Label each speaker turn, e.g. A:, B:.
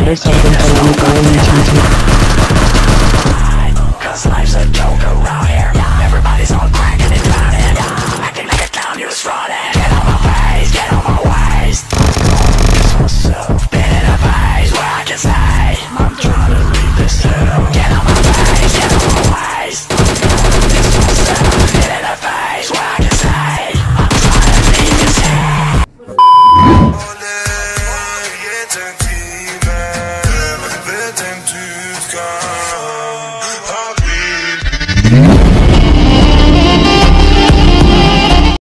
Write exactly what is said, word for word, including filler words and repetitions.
A: Let's have them for one
B: cause life's a joke around here. Everybody's all cracking and drowning, acting like a clown, you was running. Get on my face, get on my waist. Kiss myself, been in a phase where I can say I'm trying to leave this hell. Get on my face, get on my waist. Kiss myself, been in a phase where I can say I'm trying to leave this hell.
C: Yeter ki ben, ve temtüz kal.